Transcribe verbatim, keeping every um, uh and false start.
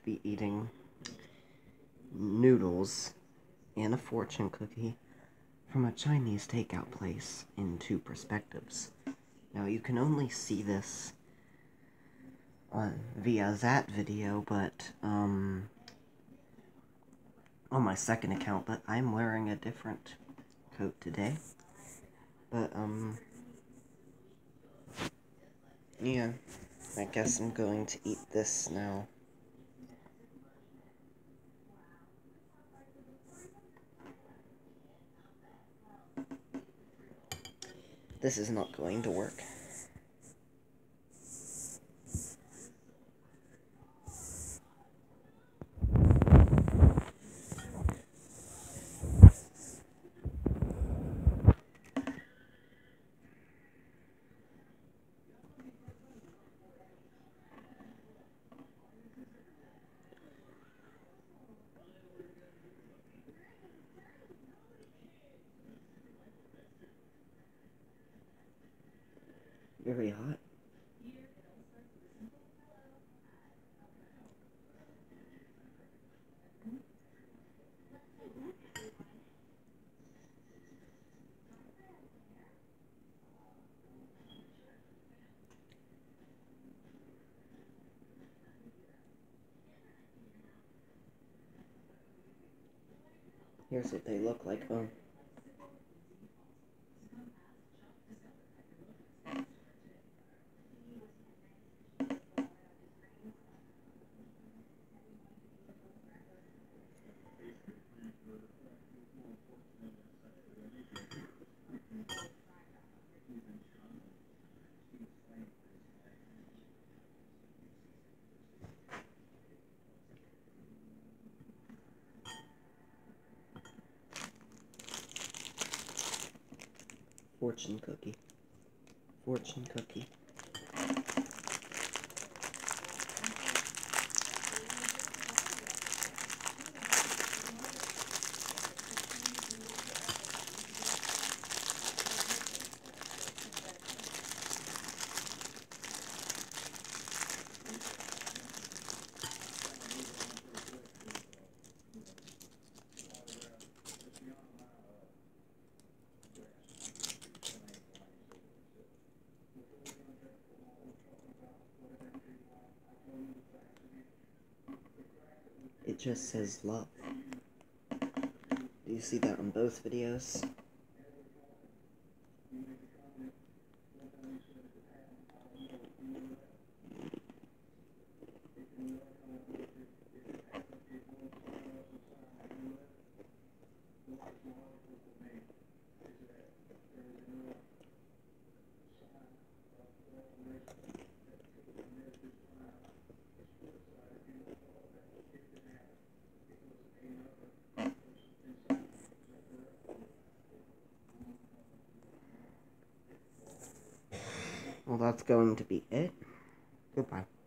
to be eating noodles and a fortune cookie from a Chinese takeout place in two perspectives. Now, you can only see this on via that video, but, um, on my second account, but I'm wearing a different coat today. But, um, yeah, I guess I'm going to eat this now. This is not going to work. Very hot. Here's what they look like, though. Fortune cookie. Fortune cookie. It just says love. Do you see that on both videos? Well, that's going to be it. Goodbye.